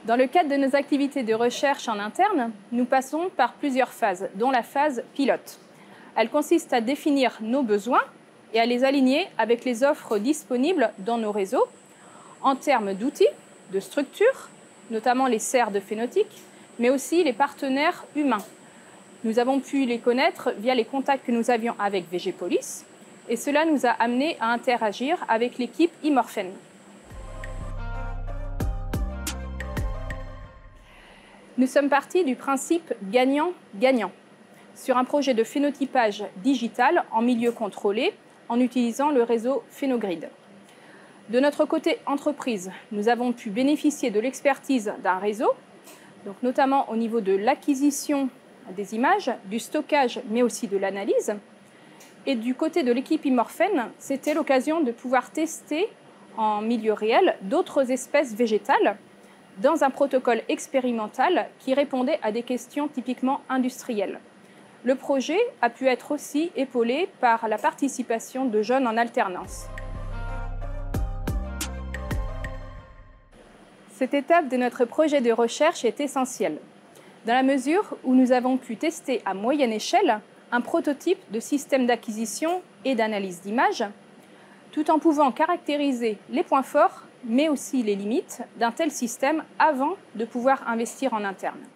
Dans le cadre de nos activités de recherche en interne, nous passons par plusieurs phases, dont la phase pilote. Elle consiste à définir nos besoins et à les aligner avec les offres disponibles dans nos réseaux en termes d'outils, de structures, notamment les serres de phénotyque, mais aussi les partenaires humains. Nous avons pu les connaître via les contacts que nous avions avec VGPolis et cela nous a amené à interagir avec l'équipe Imorphen. Nous sommes partis du principe gagnant-gagnant sur un projet de phénotypage digital en milieu contrôlé en utilisant le réseau Phénogrid. De notre côté entreprise, nous avons pu bénéficier de l'expertise d'un réseau, donc notamment au niveau de l'acquisition des images, du stockage, mais aussi de l'analyse. Et du côté de l'équipe Imorphen, c'était l'occasion de pouvoir tester en milieu réel d'autres espèces végétales dans un protocole expérimental qui répondait à des questions typiquement industrielles. Le projet a pu être aussi épaulé par la participation de jeunes en alternance. Cette étape de notre projet de recherche est essentielle, dans la mesure où nous avons pu tester à moyenne échelle un prototype de système d'acquisition et d'analyse d'images, tout en pouvant caractériser les points forts, mais aussi les limites d'un tel système avant de pouvoir investir en interne.